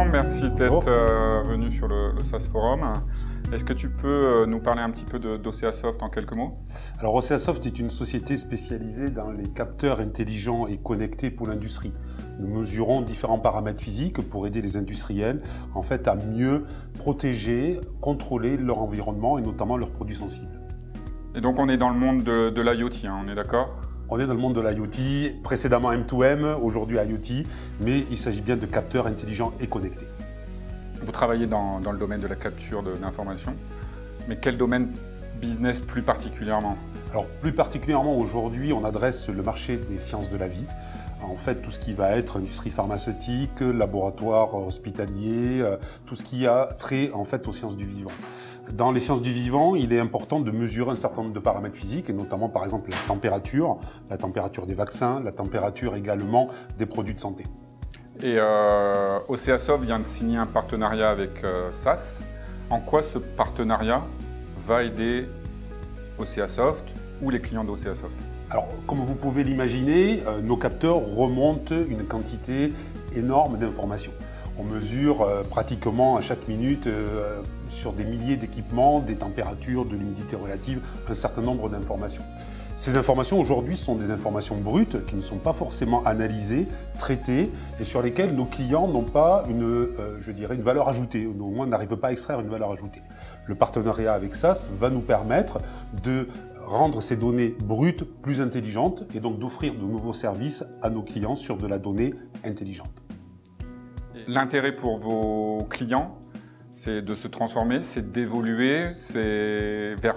Laurent, merci d'être venu sur le SaaS Forum. Est-ce que tu peux nous parler un petit peu d'OCEASoft en quelques mots? Alors OCEASoft est une société spécialisée dans les capteurs intelligents et connectés pour l'industrie. Nous mesurons différents paramètres physiques pour aider les industriels en fait, à mieux protéger, contrôler leur environnement et notamment leurs produits sensibles. Et donc on est dans le monde de l'IoT, hein, on est d'accord? On est dans le monde de l'IoT, précédemment M2M, aujourd'hui IoT, mais il s'agit bien de capteurs intelligents et connectés. Vous travaillez dans le domaine de la capture d'informations, mais quel domaine business plus particulièrement? Alors plus particulièrement aujourd'hui, on adresse le marché des sciences de la vie. En fait, tout ce qui va être industrie pharmaceutique, laboratoire hospitalier, tout ce qui a trait en fait aux sciences du vivant. Dans les sciences du vivant, il est important de mesurer un certain nombre de paramètres physiques, et notamment par exemple la température des vaccins, la température également des produits de santé. Et OCEASoft vient de signer un partenariat avec SAS. En quoi ce partenariat va aider OCEASoft ou les clients d'OCEASoft? Alors, comme vous pouvez l'imaginer, nos capteurs remontent une quantité énorme d'informations. On mesure pratiquement à chaque minute sur des milliers d'équipements, des températures, de l'humidité relative, un certain nombre d'informations. Ces informations aujourd'hui sont des informations brutes qui ne sont pas forcément analysées, traitées et sur lesquelles nos clients n'ont pas une valeur ajoutée, ou au moins n'arrivent pas à extraire une valeur ajoutée. Le partenariat avec SAS va nous permettre de rendre ces données brutes plus intelligentes et donc d'offrir de nouveaux services à nos clients sur de la donnée intelligente. L'intérêt pour vos clients, c'est de se transformer, c'est d'évoluer, c'est vers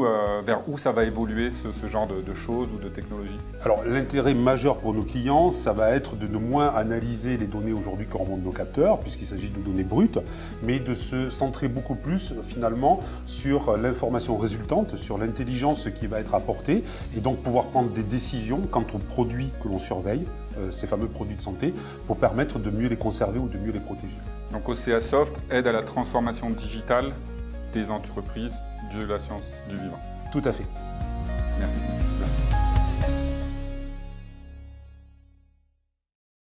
où ça va évoluer ce genre de choses ou de technologies? Alors l'intérêt majeur pour nos clients, ça va être de ne moins analyser les données aujourd'hui que remontent nos capteurs, puisqu'il s'agit de données brutes, mais de se centrer beaucoup plus finalement sur l'information résultante, sur l'intelligence qui va être apportée, et donc pouvoir prendre des décisions quant aux produits que l'on surveille, ces fameux produits de santé, pour permettre de mieux les conserver ou de mieux les protéger. Donc OCEASoft aide à la transformation digitale des entreprises de la science du vivant. Tout à fait. Merci. Merci.